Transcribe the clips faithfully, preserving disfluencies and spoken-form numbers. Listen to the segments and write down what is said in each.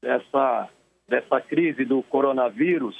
dessa, dessa crise do coronavírus,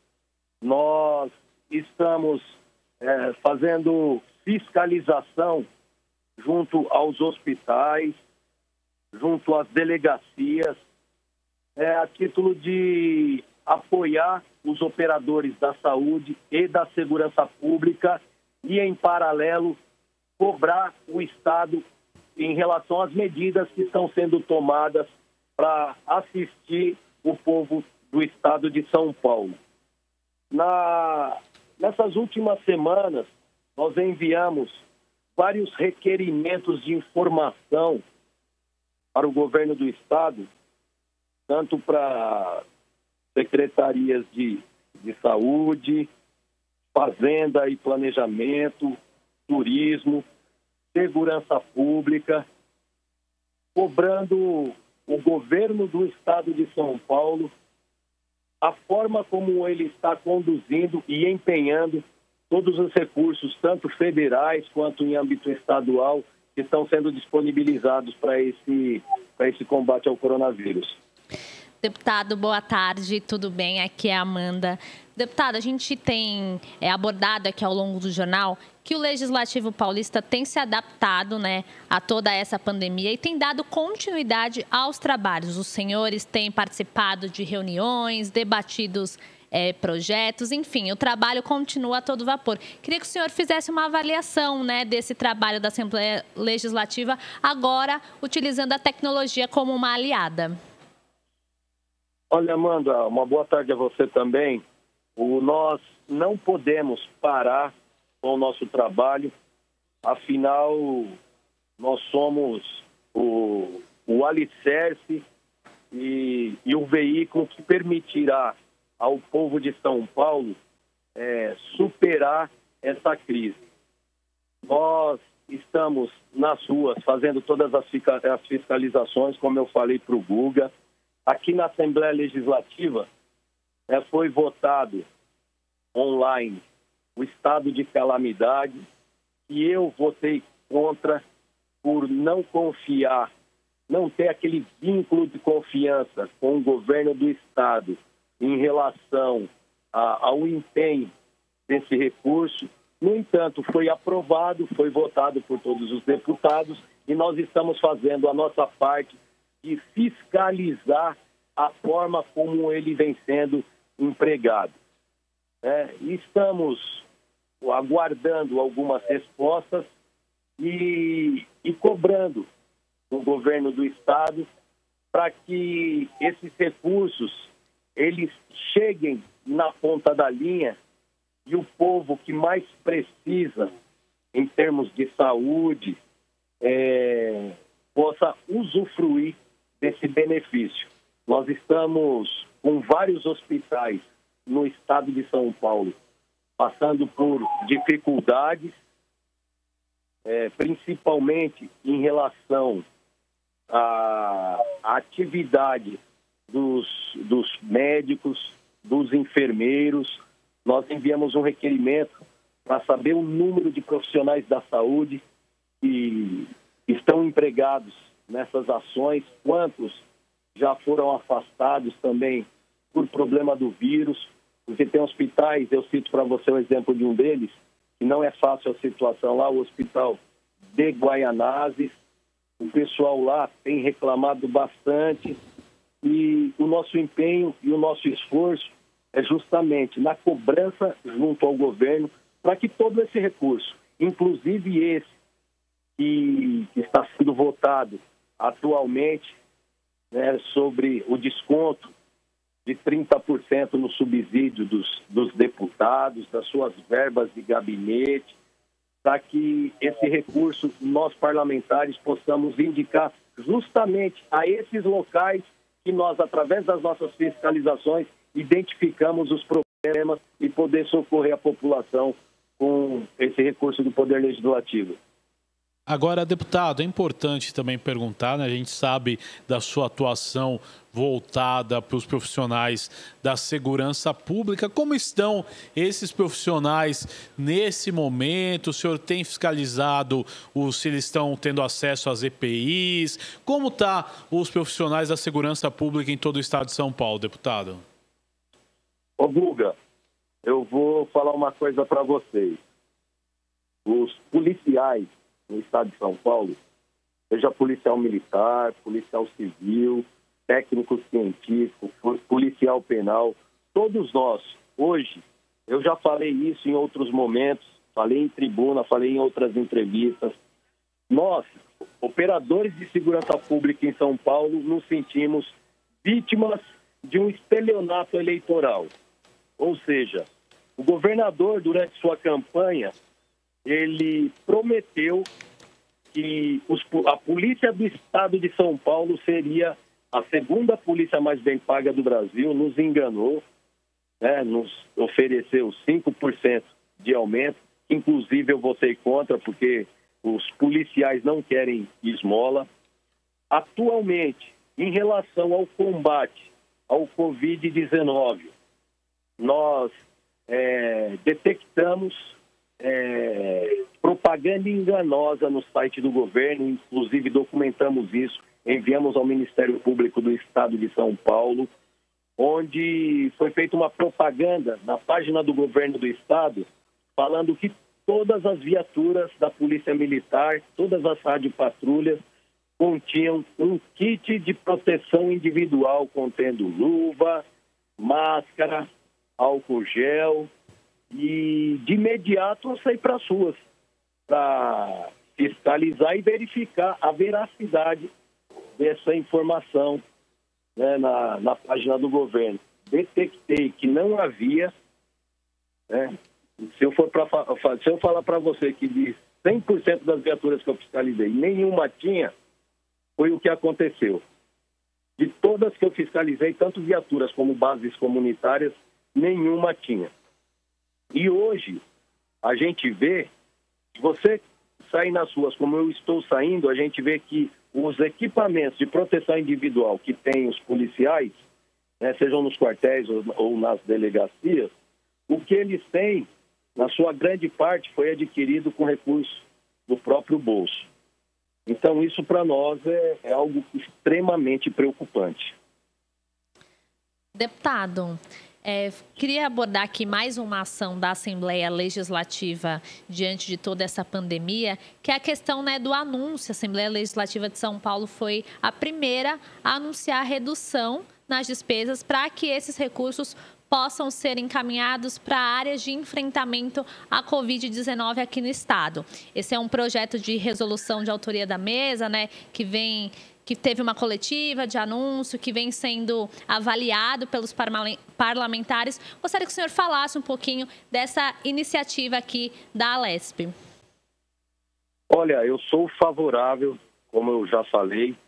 nós estamos é, fazendo fiscalização junto aos hospitais, junto às delegacias, é, a título de apoiar os operadores da saúde e da segurança pública e, em paralelo, cobrar o Estado em relação às medidas que estão sendo tomadas para assistir o povo do Estado de São Paulo. Na, nessas últimas semanas, nós enviamos vários requerimentos de informação para o governo do Estado, tanto para secretarias de, de saúde, fazenda e planejamento, turismo, segurança pública, cobrando o governo do Estado de São Paulo a forma como ele está conduzindo e empenhando todos os recursos, tanto federais quanto em âmbito estadual, que estão sendo disponibilizados para esse, para esse combate ao coronavírus. Deputado, boa tarde, tudo bem? Aqui é a Amanda. Deputado, a gente tem é, abordado aqui ao longo do jornal que o Legislativo Paulista tem se adaptado, né, a toda essa pandemia e tem dado continuidade aos trabalhos. Os senhores têm participado de reuniões, debatidos é, projetos, enfim, o trabalho continua a todo vapor. Queria que o senhor fizesse uma avaliação, né, desse trabalho da Assembleia Legislativa, agora utilizando a tecnologia como uma aliada. Olha, Amanda, uma boa tarde a você também. O, nós não podemos parar com o nosso trabalho, afinal, nós somos o, o alicerce e, e o veículo que permitirá ao povo de São Paulo é, superar essa crise. Nós estamos nas ruas fazendo todas as fiscalizações, como eu falei para o Guga. Aqui na Assembleia Legislativa é, foi votado online o estado de calamidade e eu votei contra por não confiar, não ter aquele vínculo de confiança com o governo do Estado em relação a, ao empenho desse recurso. No entanto, foi aprovado, foi votado por todos os deputados e nós estamos fazendo a nossa parte de fiscalizar a forma como ele vem sendo empregado. É, estamos aguardando algumas respostas e, e cobrando o governo do Estado para que esses recursos eles cheguem na ponta da linha e o povo que mais precisa em termos de saúde é, possa usufruir desse benefício. Nós estamos com vários hospitais no estado de São Paulo, passando por dificuldades, é, principalmente em relação à, à atividade dos, dos médicos, dos enfermeiros. Nós enviamos um requerimento para saber o número de profissionais da saúde que estão empregados nessas ações, quantos já foram afastados também por problema do vírus, porque tem hospitais, eu cito para você o exemplo de um deles, que não é fácil a situação lá, o hospital de Guaianazes, o pessoal lá tem reclamado bastante e o nosso empenho e o nosso esforço é justamente na cobrança junto ao governo para que todo esse recurso, inclusive esse que está sendo votado atualmente, né, sobre o desconto de trinta por cento no subsídio dos, dos deputados, das suas verbas de gabinete, para que esse recurso nós parlamentares possamos indicar justamente a esses locais que nós, através das nossas fiscalizações, identificamos os problemas e poder socorrer a população com esse recurso do Poder Legislativo. Agora, deputado, é importante também perguntar, né? A gente sabe da sua atuação voltada para os profissionais da segurança pública. Como estão esses profissionais nesse momento? O senhor tem fiscalizado os, se eles estão tendo acesso às E P Is? Como estão os profissionais da segurança pública em todo o estado de São Paulo, deputado? Ô, Guga, eu vou falar uma coisa para vocês. Os policiais no estado de São Paulo, seja policial militar, policial civil, técnico científico, policial penal, todos nós, hoje, eu já falei isso em outros momentos, falei em tribuna, falei em outras entrevistas, nós, operadores de segurança pública em São Paulo, nos sentimos vítimas de um estelionato eleitoral. Ou seja, o governador, durante sua campanha, ele prometeu que os, a polícia do estado de São Paulo seria a segunda polícia mais bem paga do Brasil, nos enganou, né, nos ofereceu cinco por cento de aumento, inclusive eu votei contra, porque os policiais não querem esmola. Atualmente, em relação ao combate ao covid dezenove, nós é, detectamos É, propaganda enganosa no site do governo, inclusive documentamos isso, enviamos ao Ministério Público do Estado de São Paulo, onde foi feita uma propaganda na página do governo do Estado, falando que todas as viaturas da Polícia Militar, todas as radiopatrulhas, continham um kit de proteção individual contendo luva, máscara, álcool gel. E, de imediato, eu saí para as ruas para fiscalizar e verificar a veracidade dessa informação, né, na, na página do governo. Detectei que não havia, né, se eu for pra, se eu falar para você que de cem por cento das viaturas que eu fiscalizei, nenhuma tinha, foi o que aconteceu. De todas que eu fiscalizei, tanto viaturas como bases comunitárias, nenhuma tinha. E hoje, a gente vê, se você sair nas ruas como eu estou saindo, a gente vê que os equipamentos de proteção individual que têm os policiais, né, sejam nos quartéis ou, ou nas delegacias, o que eles têm, na sua grande parte, foi adquirido com recurso do próprio bolso. Então, isso para nós é, é algo extremamente preocupante. Deputado, É, queria abordar aqui mais uma ação da Assembleia Legislativa diante de toda essa pandemia, que é a questão, né, do anúncio. A Assembleia Legislativa de São Paulo foi a primeira a anunciar a redução nas despesas para que esses recursos possam ser encaminhados para áreas de enfrentamento à covid dezenove aqui no estado. Esse é um projeto de resolução de autoria da mesa, né, que vem... que teve uma coletiva de anúncio, que vem sendo avaliado pelos parlamentares. Gostaria que o senhor falasse um pouquinho dessa iniciativa aqui da Alesp. Olha, eu sou favorável, como eu já falei,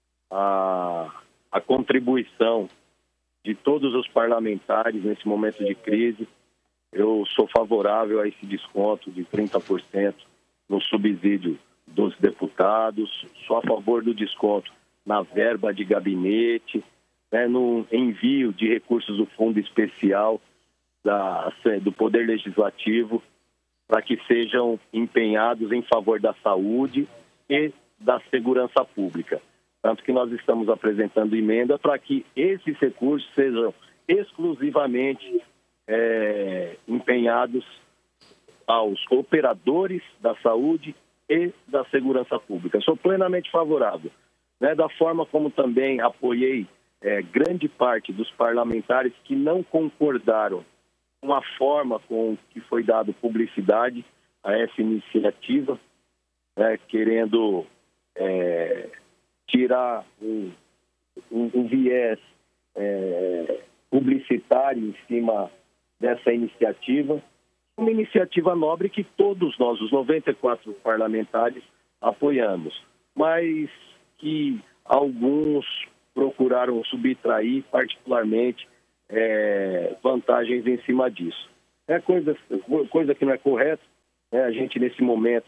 a, a contribuição de todos os parlamentares nesse momento de crise. Eu sou favorável a esse desconto de trinta por cento no subsídio dos deputados, sou a favor do desconto na verba de gabinete, né, no envio de recursos do Fundo Especial da, do Poder Legislativo para que sejam empenhados em favor da saúde e da segurança pública. Tanto que nós estamos apresentando emenda para que esses recursos sejam exclusivamente é, empenhados aos operadores da saúde e da segurança pública. Sou plenamente favorável, né, da forma como também apoiei é, grande parte dos parlamentares que não concordaram com a forma com que foi dado publicidade a essa iniciativa, né, querendo é, tirar um, um, um viés é, publicitário em cima dessa iniciativa. Uma iniciativa nobre que todos nós, os noventa e quatro parlamentares, apoiamos, mas que alguns procuraram subtrair, particularmente, é, vantagens em cima disso. É coisa, coisa que não é correta, né? A gente, nesse momento,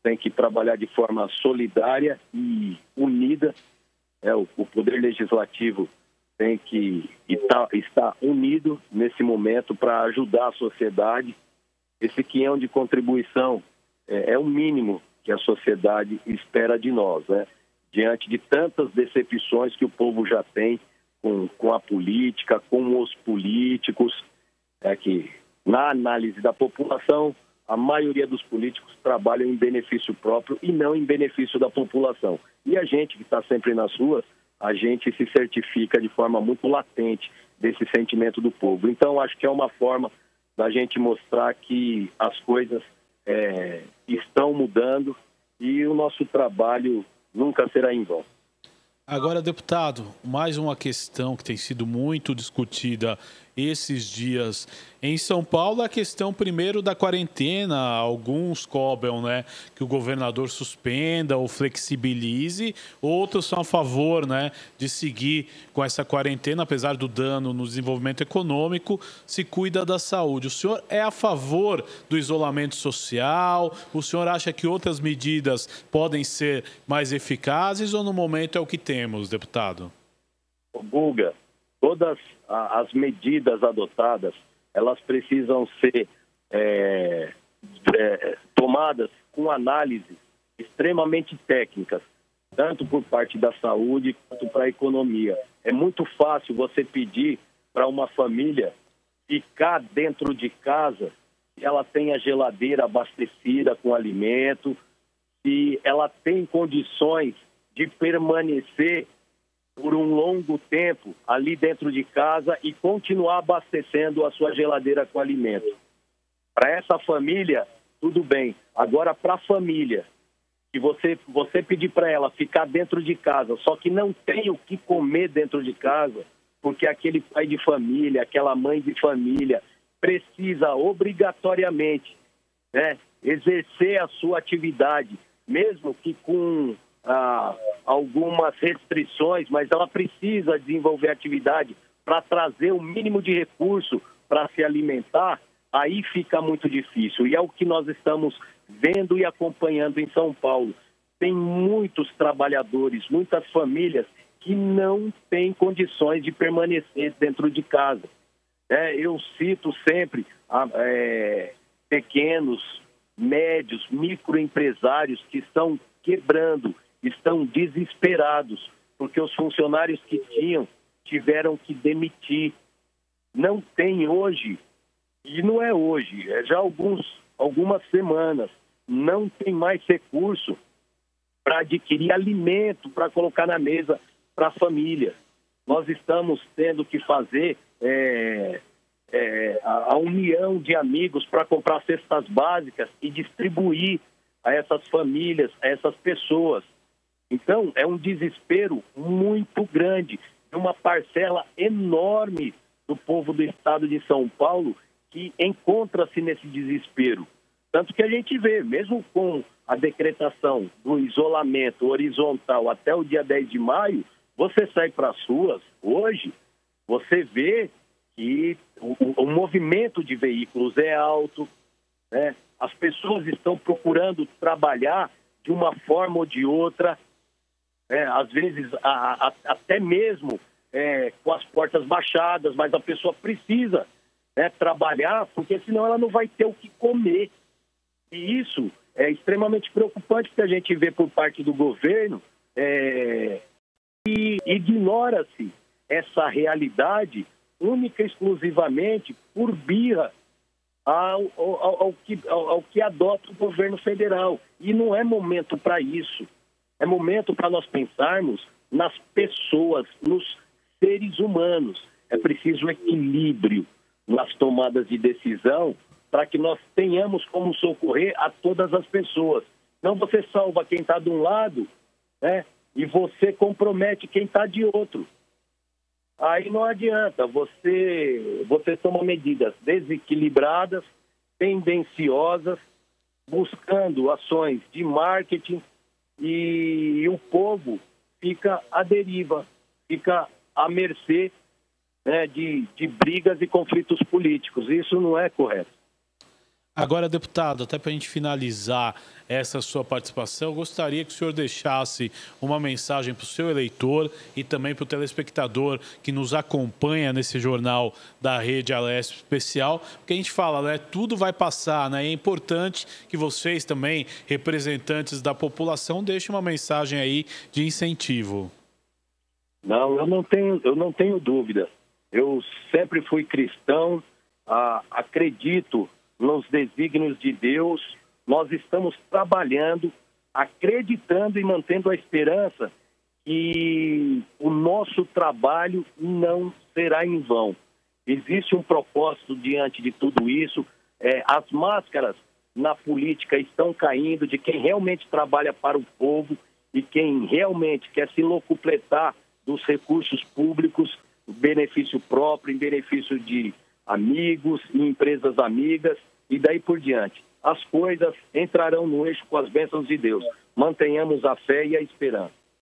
tem que trabalhar de forma solidária e unida. É, o, o Poder Legislativo tem que estar, estar unido nesse momento para ajudar a sociedade. Esse quinhão de contribuição é, é o mínimo que a sociedade espera de nós, né? Diante de tantas decepções que o povo já tem com, com a política, com os políticos, é que, na análise da população, a maioria dos políticos trabalham em benefício próprio e não em benefício da população. E a gente que está sempre nas ruas, a gente se certifica de forma muito latente desse sentimento do povo. Então, acho que é uma forma da gente mostrar que as coisas é, estão mudando e o nosso trabalho nunca será em vão. Agora, deputado, mais uma questão que tem sido muito discutida esses dias em São Paulo, a questão primeiro da quarentena. Alguns cobram, né, que o governador suspenda ou flexibilize, outros são a favor, né, de seguir com essa quarentena, apesar do dano no desenvolvimento econômico, se cuida da saúde. O senhor é a favor do isolamento social? O senhor acha que outras medidas podem ser mais eficazes ou no momento é o que temos, deputado? Guga, todas as medidas adotadas, elas precisam ser é, é, tomadas com análises extremamente técnicas, tanto por parte da saúde quanto para a economia. É muito fácil você pedir para uma família ficar dentro de casa se ela tem a geladeira abastecida com alimento, se ela tem condições de permanecer por um longo tempo ali dentro de casa e continuar abastecendo a sua geladeira com alimento. Para essa família, tudo bem. Agora, para a família, que você, você pedir para ela ficar dentro de casa, só que não tem o que comer dentro de casa, porque aquele pai de família, aquela mãe de família precisa obrigatoriamente, né, exercer a sua atividade, mesmo que com Ah, algumas restrições, mas ela precisa desenvolver atividade para trazer o mínimo de recurso para se alimentar, aí fica muito difícil. E é o que nós estamos vendo e acompanhando em São Paulo. Tem muitos trabalhadores, muitas famílias que não têm condições de permanecer dentro de casa. É, eu cito sempre é, pequenos, médios, microempresários que estão quebrando, estão desesperados, porque os funcionários que tinham tiveram que demitir. Não tem hoje, e não é hoje, é já alguns, algumas semanas, não tem mais recurso para adquirir alimento, para colocar na mesa para a família. Nós estamos tendo que fazer é, é, a, a união de amigos para comprar cestas básicas e distribuir a essas famílias, a essas pessoas. Então, é um desespero muito grande, uma parcela enorme do povo do estado de São Paulo que encontra-se nesse desespero. Tanto que a gente vê, mesmo com a decretação do isolamento horizontal até o dia dez de maio, você sai para as ruas hoje, você vê que o, o movimento de veículos é alto, né? As pessoas estão procurando trabalhar de uma forma ou de outra, É, às vezes a, a, até mesmo é, com as portas baixadas, mas a pessoa precisa, né, trabalhar, porque senão ela não vai ter o que comer. E isso é extremamente preocupante, porque a gente vê por parte do governo é, e ignora-se essa realidade única e exclusivamente por birra ao, ao, ao, que, ao, ao que adota o governo federal. E não é momento para isso. É momento para nós pensarmos nas pessoas, nos seres humanos. É preciso equilíbrio nas tomadas de decisão para que nós tenhamos como socorrer a todas as pessoas. Não você salva quem está de um lado, né, e você compromete quem está de outro. Aí não adianta, você, você toma medidas desequilibradas, tendenciosas, buscando ações de marketing, e o povo fica à deriva, fica à mercê, né, de, de brigas e conflitos políticos. Isso não é correto. Agora, deputado, até para a gente finalizar essa sua participação, eu gostaria que o senhor deixasse uma mensagem para o seu eleitor e também para o telespectador que nos acompanha nesse jornal da Rede Alesp Especial, porque a gente fala, né, tudo vai passar, né? É importante que vocês também, representantes da população, deixem uma mensagem aí de incentivo. Não, eu não tenho, eu não tenho dúvida. Eu sempre fui cristão, ah, acredito nos desígnios de Deus. Nós estamos trabalhando, acreditando e mantendo a esperança que o nosso trabalho não será em vão. Existe um propósito diante de tudo isso. É, as máscaras na política estão caindo de quem realmente trabalha para o povo e quem realmente quer se locupletar dos recursos públicos, benefício próprio, em benefício de amigos e empresas amigas e daí por diante. As coisas entrarão no eixo com as bênçãos de Deus. Mantenhamos a fé e a esperança.